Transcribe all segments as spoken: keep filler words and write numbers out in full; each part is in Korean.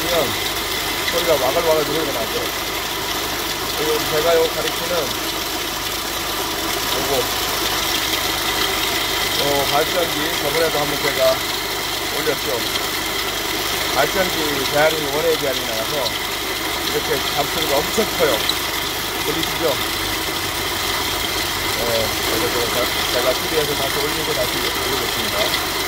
보시면 소리가 와글와글 소리가 나죠. 그리고 제가 요 가리키는 요거 어, 발전기 저번에도 한번 제가 올렸죠. 발전기 배아링이 원웨이 배아링이 나가서 이렇게 잡소리가 엄청 커요. 들리시죠? 네, 그래서 제가 티비에서 다시 올리고 다시 올리겠습니다.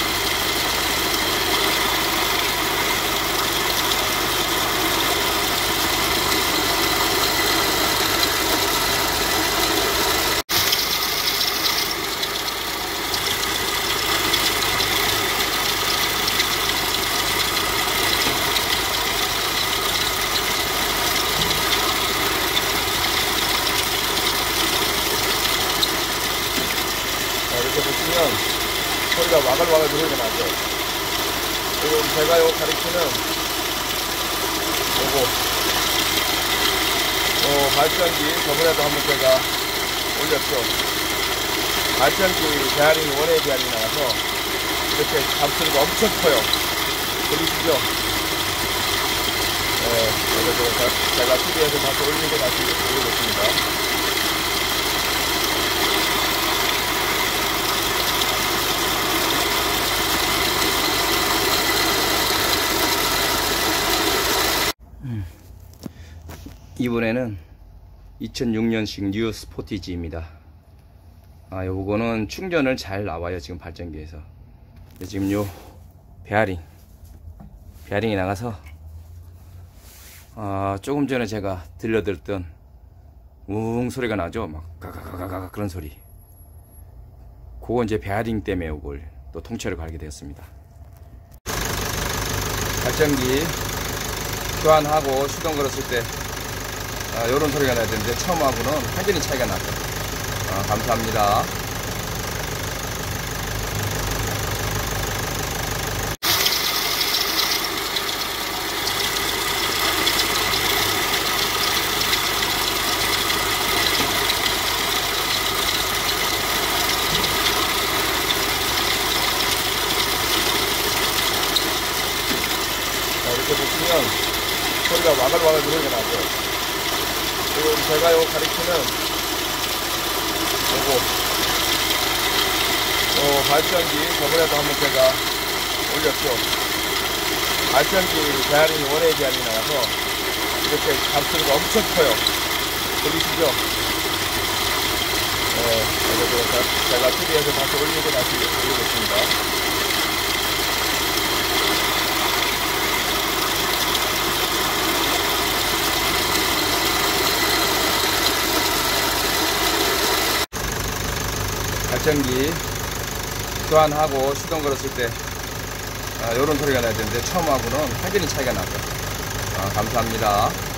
이렇게 보시면 소리가 와글와글 소리가 나죠. 그리고 제가 요 가리키는 요거 어, 발전기 저번에도 한번 제가 올렸죠. 발전기 배아링이 원웨이 배아링이 나가서 이렇게 잡소리가 엄청 커요. 들리시죠? 네, 그래서 제가 티비에서 다시 올리고 다시 올리겠습니다. 이번에는 이천육 년식 뉴 스포티지입니다. 아, 요거는 충전을 잘 나와요. 지금 발전기에서 지금 요 베어링 베어링이 나가서 아, 조금 전에 제가 들려드렸던 웅 소리가 나죠. 막 가가가가가 그런 소리. 그거 이제 베어링 때문에 요걸 또 통째로 갈게 되었습니다. 발전기 교환하고 시동 걸었을 때 아, 요런 소리가 나야 되는데 처음하고는 완전히 차이가 나죠. 아, 감사합니다. 자, 이렇게 보시면 소리가 와글와글 소리가 나죠. 그리고 제가 요 가리키는 요거 어, 발전기 저번에도 한번 제가 올렸죠. 발전기 배아링이 원웨이 배아링이 나가서 이렇게 잡소리가 엄청 커요. 들리시죠? 네, 그래서 제가 티비에서 다시 올리고 다시 올리겠습니다. 발전기 교환하고 시동 걸었을 때 아, 요런 소리가 나야 되는데 처음하고는 완전히 차이가 나죠. 아, 감사합니다.